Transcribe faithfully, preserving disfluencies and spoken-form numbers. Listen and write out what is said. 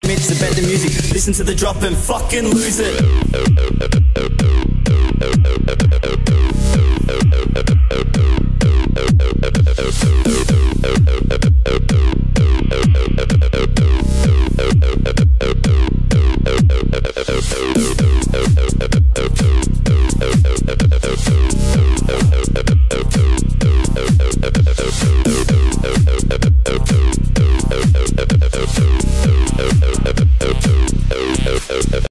Mitch, the better music. Listen to the drop and fucking lose it.